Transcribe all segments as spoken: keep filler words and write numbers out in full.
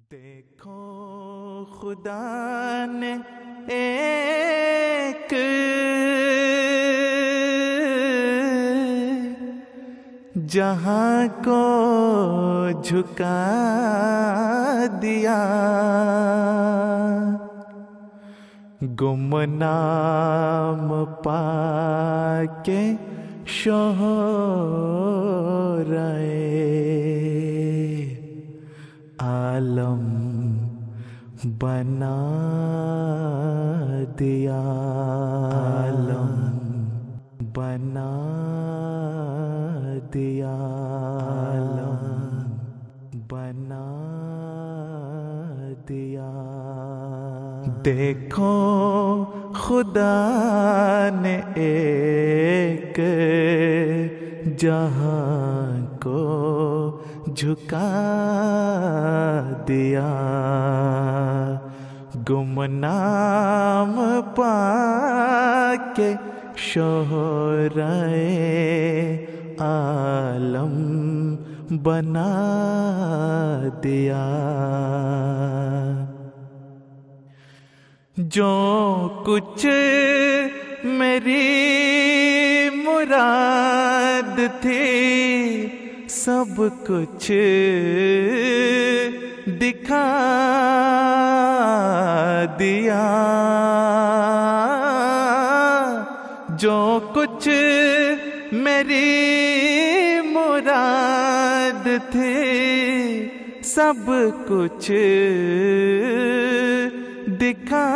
دیکھو خدا نے ایک جہاں کو جھکا دیا، گمنام پا کے شہرائے عالم بنا دیا، عالم بنا دیا، عالم بنا دیا۔ دیکھو خدا نے ایک جہاں کو جھکا دیا، گمنام پا کے شہرائے عالم بنا دیا۔ جو کچھ میری مراد تھی سب کچھ دکھا دیا، جو کچھ میری مراد تھی سب کچھ دکھا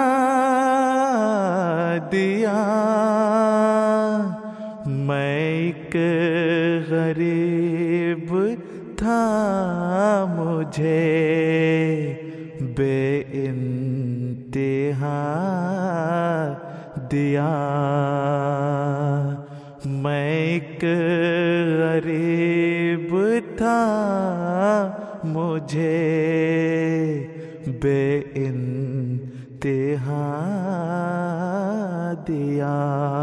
دیا۔ میں ایک غریب تھا، مجھے بے انتہا دیا، میں ایک غریب تھا، مجھے بے انتہا دیا۔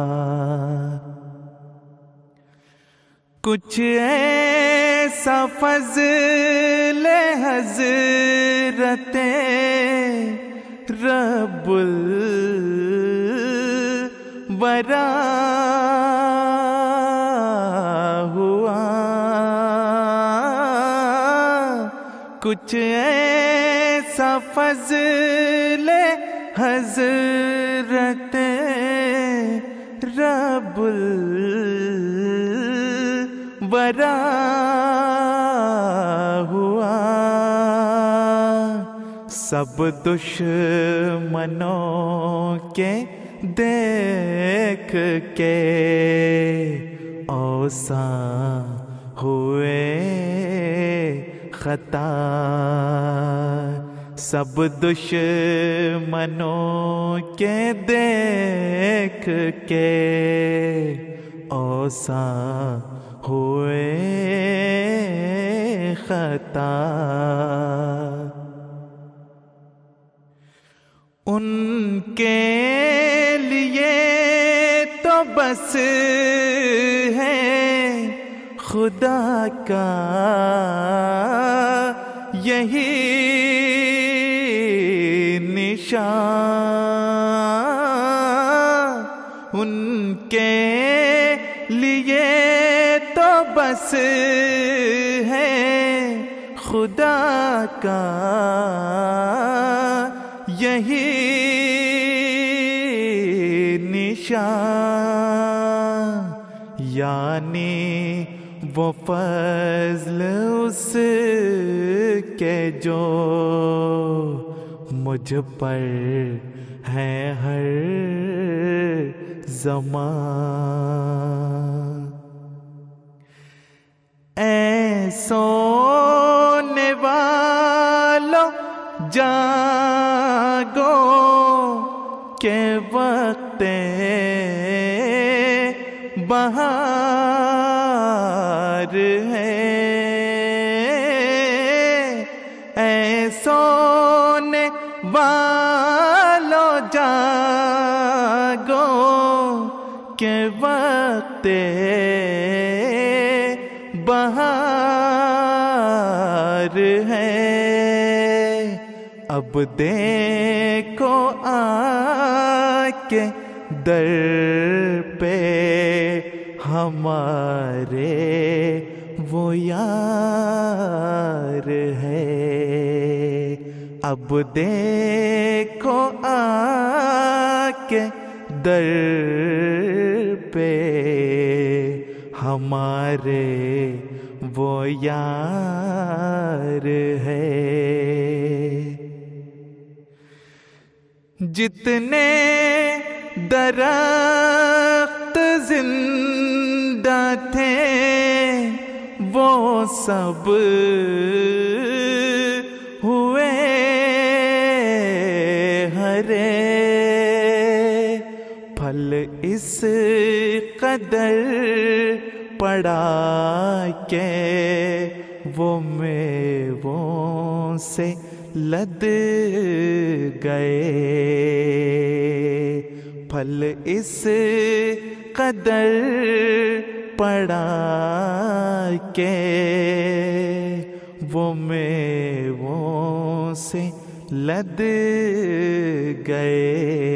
کچھ ایسا فضل حضرت رب الورا ہوا، کچھ ایسا فضل حضرت رب الورا ہوا، سب دشمنوں کے دیکھ کے اوساں ہوئے خطا، سب دشمنوں کے دیکھ کے اوساں ہوئے خطا۔ ان کے لیے تو بس ہے خدا کا یہی نشان، ان کے لیے تو بس ہے خدا کا یہی نشان، یعنی وہ فضل اس کے جو مجھ پر ہے ہر زمان۔ اے سونے والوں جاگو کہ وقت بہار ہے، اے سونے والوں جاگو کہ وقت بہار ہے، اب دیکھو آ کے در پہ ہمارے وہ یار ہے، اب دیکھو آ کے در پہ ہمارے وہ یار ہے۔ جتنے درخت زندہ تھے وہ سب ہوئے ہرے، پھل اس قدر پڑا کہ وہ میووں سے لد گئے، پھل اس قدر پڑا کہ وہ میووں سے لد گئے۔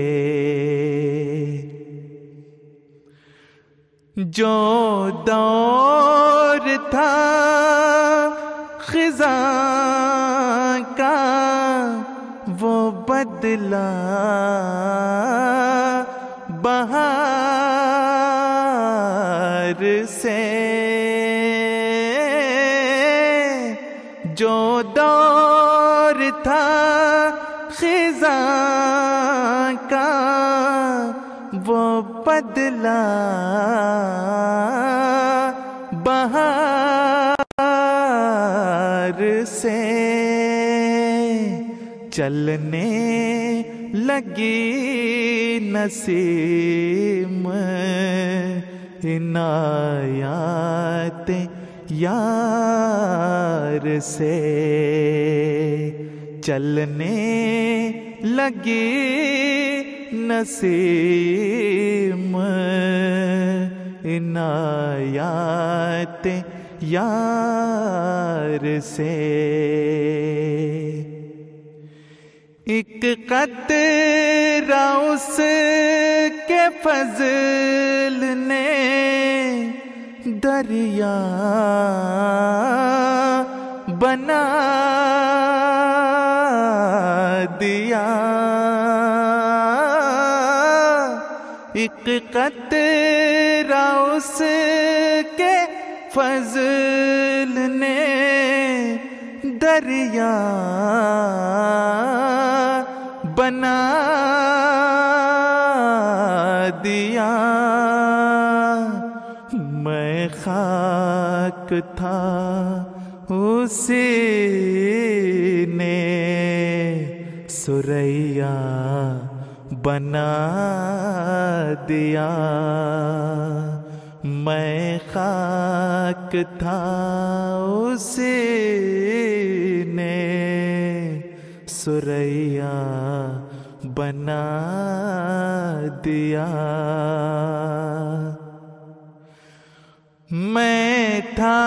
جو دور تھا خزاں کا وہ بدلا بہار سے، جو دور تھا خزاں کا وہ بدلا بہار سے، چلنے لگی نسیم عنایات یار سے، چلنے لگی نسیم عنایات یار سے۔ ایک قطرہ اس کے فضل نے دریا بنا دیا، ایک قطرہ اس کے فضل نے دریا بنا دیا، میں خاک تھا اسی نے ثریا بنا دیا، میں خاک تھا اسی نے ثریا بنا دیا۔ میں تھا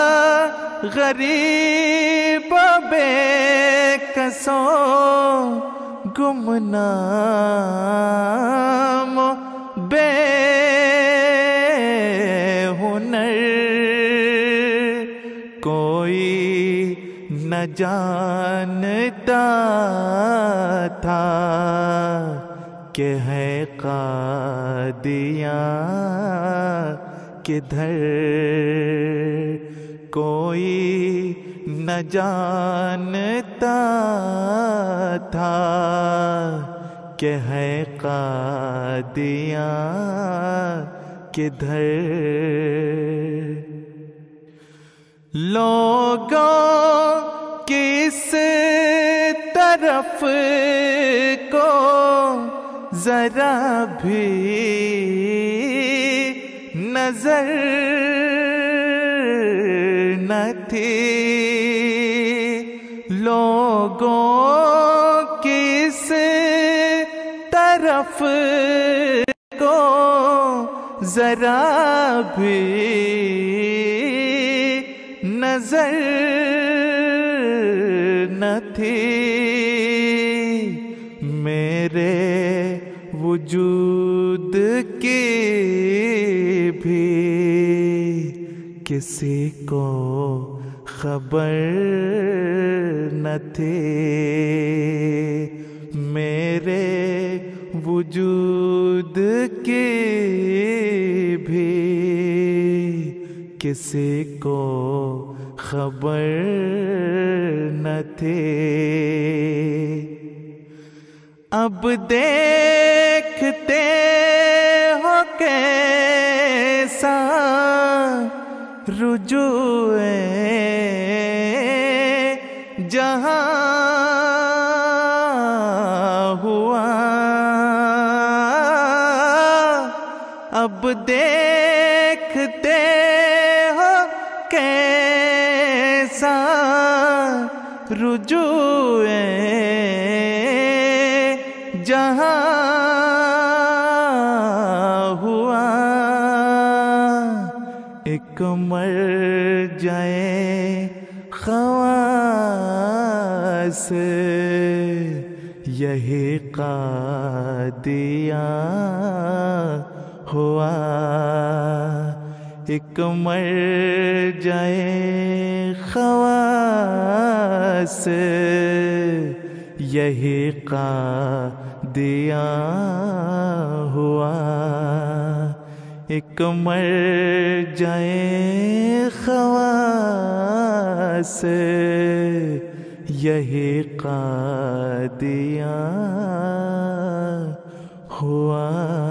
غریب بے کسو گمنام بے ہنر، کوئی نہ جانتا تھا کہ ہے قادیاں کدھر، کوئی نہ جانتا تھا کہ ہے قادیاں کدھر۔ لوگوں کس طرف کو ذرا بھی نظر نہ تھی، لوگوں کس طرف کو ذرا بھی نظر نہ تھی، وجود کی بھی کسی کو خبر نہ تھی، میرے وجود کی بھی کسی کو خبر نہ تھی۔ اب دیکھتے ہو کیسا رجوع جہاں ہوا، اب دیکھتے ہو کیسا رجوع جہاں ہوا، ایک مر جائے خواص یہی قادیاں ہوا، ایک مر جائے خواص یہی قادیاں ہوا، ایک مر جائے خواص یہی قادیاں ہوا۔